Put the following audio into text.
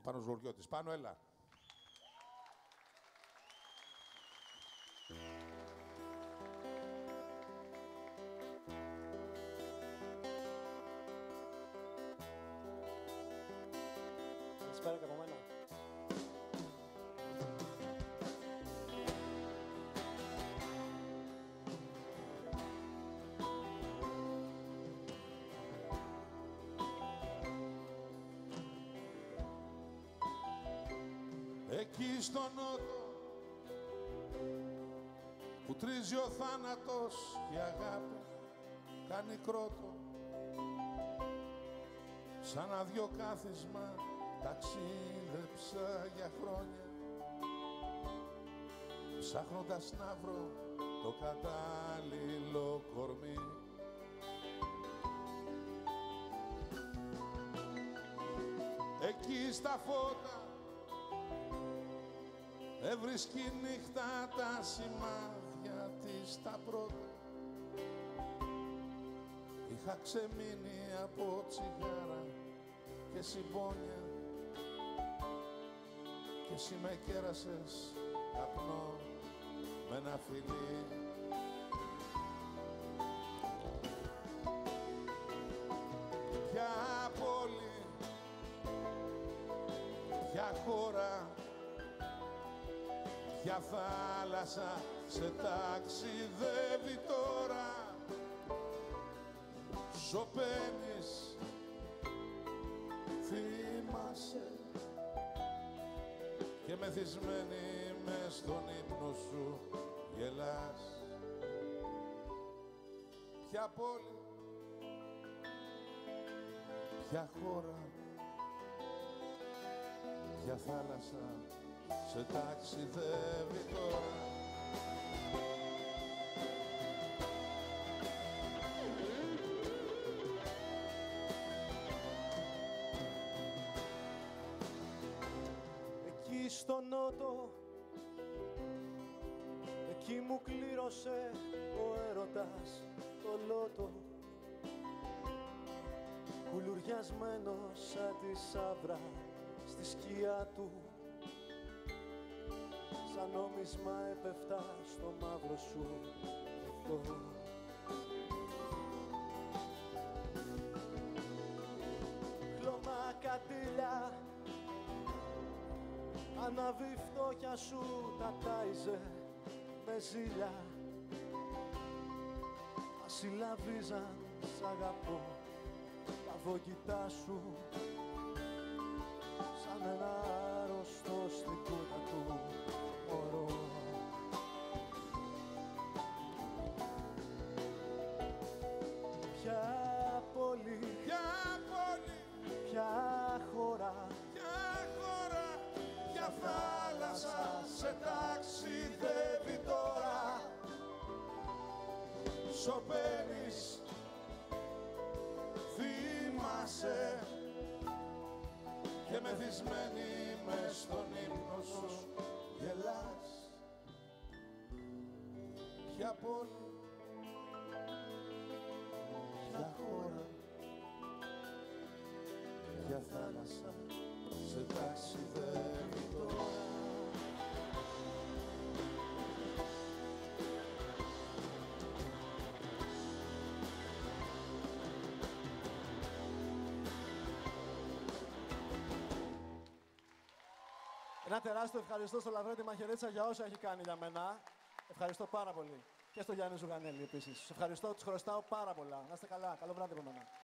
Ο Πάνος Γοριώτης. Πάνο, έλα. Καλησπέρα και από μένα. Εκεί στο νότο που τρίζει ο θάνατος και η αγάπη κάνει κρότο, σαν αδιοκάθισμα ταξίδεψα για χρόνια, ψάχνοντας να βρω το κατάλληλο κορμί. Εκεί στα φώτα έβρισκει νύχτα τα σημάδια της τα πρώτα. Είχα ξεμείνει από τσιγάρα και συμπόνια και εσύ με κέρασες καπνό με ένα φιλί. Ποια πόλη, ποια χώρα, ποια θάλασσα σε ταξιδεύει τώρα. Σωπαίνεις, θυμάσαι και μεθυσμένη μες στον ύπνο σου γελάς. Ποια πόλη, ποια χώρα, ποια θάλασσα σε ταξιδεύει τώρα. Εκεί στο νότο, εκεί μου κλήρωσε ο έρωτας το λότο, κουλουριασμένος σαν τη σαύρα στη σκιά του, σαν νόμισμα έπεφτα στο μαύρο σου αυτό. Χλωμά κατήλια, ανάβει η φτώχεια σου, τα τάιζε με ζήλια. Μας συλλαβίζαν σ' αγαπώ τα βογγητά σου, σαν ένα άρρωστο στην κούτα του μωρό. Ποια πόλη, Ποια πόλη, ποια χώρα, ποια θάλασσα σε ταξιδεύει τώρα. Σωπαίνεις, θυμάσαι και μεθυσμένη μες στον ύπνο σου γελάς. Ποια πόλη, ποια χώρα, ποια θάλασσα σε ταξιδεύει τώρα. Ένα τεράστιο ευχαριστώ στο Λαβρέντη Μαχαιρέτσα για όσα έχει κάνει για μένα. Ευχαριστώ πάρα πολύ. Και στο Γιάννη Ζουγανέλη επίσης. Σας ευχαριστώ, τους χρωστάω πάρα πολλά. Να είστε καλά. Καλό βράδυ από μένα.